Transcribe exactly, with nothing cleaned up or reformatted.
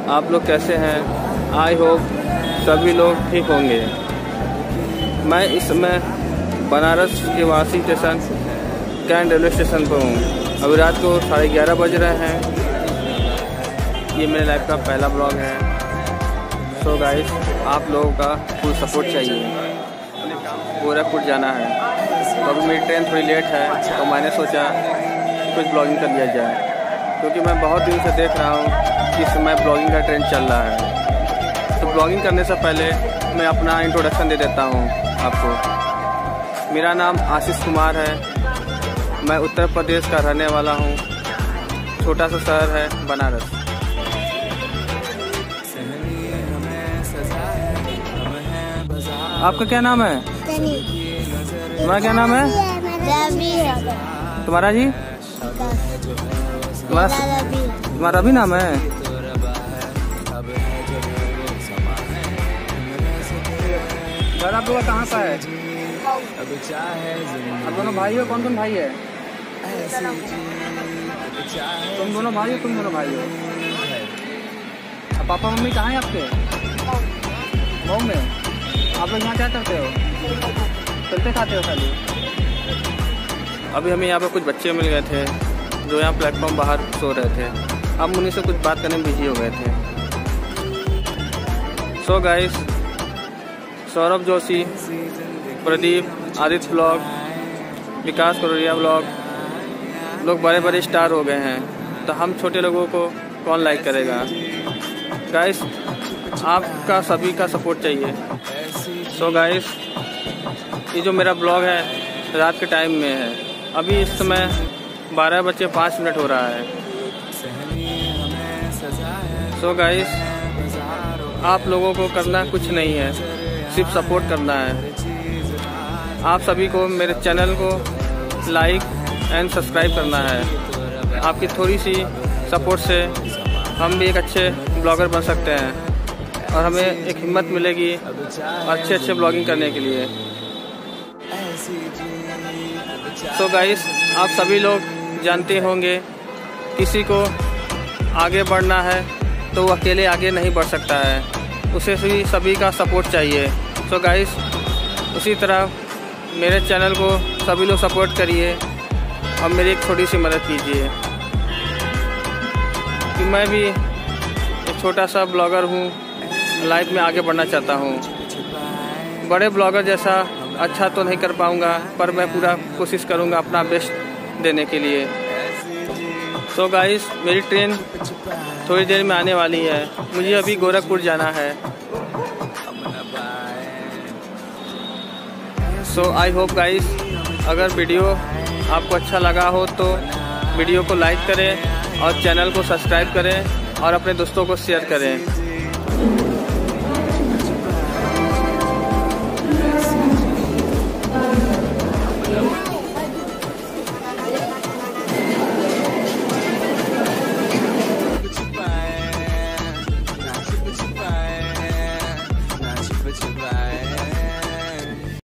आप लोग कैसे हैं? आई होप सभी लोग ठीक होंगे। मैं इस समय बनारस के वासी स्टेशन कैंट रेलवे स्टेशन पर हूँ। अभी रात को साढ़े ग्यारह बज रहे हैं। ये मेरे लाइफ का पहला ब्लॉग है। सो गाइस, आप लोगों का फुल सपोर्ट चाहिए। गोरखपुर जाना है तो अभी मेरी ट्रेन थोड़ी लेट है, तो मैंने सोचा कुछ ब्लॉगिंग कर लिया जाए, क्योंकि मैं बहुत दिन से देख रहा हूँ कि इस समय ब्लॉगिंग का ट्रेंड चल रहा है। तो ब्लॉगिंग करने से पहले मैं अपना इंट्रोडक्शन दे देता हूँ आपको। मेरा नाम आशीष कुमार है। मैं उत्तर प्रदेश का रहने वाला हूँ। छोटा सा शहर है बनारस। आपका क्या नाम है? तुम्हारा क्या नाम है? तुम्हारा जी? तुम्हारा तुम्हारा भी नाम है? घर आप लोग कहाँ का है? आप दोनों भाई हो? कौन कौन भाई है? तुम दोनों भाई हो? तुम दोनों भाई हो? पापा मम्मी कहाँ है आपके? गाँव में। आप लोग यहाँ क्या करते हो? चलते खाते हो खाली? अभी हमें यहाँ पे कुछ बच्चे मिल गए थे जो यहाँ प्लेटफॉर्म बाहर सो रहे थे। हम उन्हीं से कुछ बात करने में बिजी हो गए थे। So guys, Saurabh Joshi, Pradeep, Aditya blog, Vikas Karodiya blog लोग बड़े बड़े स्टार हो गए हैं, तो हम छोटे लोगों को कौन लाइक करेगा? गाइस, आपका सभी का सपोर्ट चाहिए। सो गाइस, ये जो मेरा ब्लॉग है रात के टाइम में है। अभी इस समय बारह बज के पाँच मिनट हो रहा है। सो गाइस, आप लोगों को करना कुछ नहीं है, सिर्फ सपोर्ट करना है। आप सभी को मेरे चैनल को लाइक एंड सब्सक्राइब करना है। आपकी थोड़ी सी सपोर्ट से हम भी एक अच्छे ब्लॉगर बन सकते हैं और हमें एक हिम्मत मिलेगी अच्छे अच्छे ब्लॉगिंग करने के लिए। सो गाइस, आप सभी लोग जानते होंगे किसी को आगे बढ़ना है तो वो अकेले आगे नहीं बढ़ सकता है, उसे भी सभी का सपोर्ट चाहिए। सो गाइस, उसी तरह मेरे चैनल को सभी लोग सपोर्ट करिए और मेरी एक छोटी सी मदद कीजिए कि मैं भी एक छोटा सा ब्लॉगर हूँ, लाइफ में आगे बढ़ना चाहता हूँ। बड़े ब्लॉगर जैसा अच्छा तो नहीं कर पाऊँगा, पर मैं पूरा कोशिश करूँगा अपना बेस्ट देने के लिए। तो गाइस, मेरी ट्रेन थोड़ी देर में आने वाली है। मुझे अभी गोरखपुर जाना है। सो आई होप गाइस, अगर वीडियो आपको अच्छा लगा हो तो वीडियो को लाइक करें और चैनल को सब्सक्राइब करें और अपने दोस्तों को शेयर करें।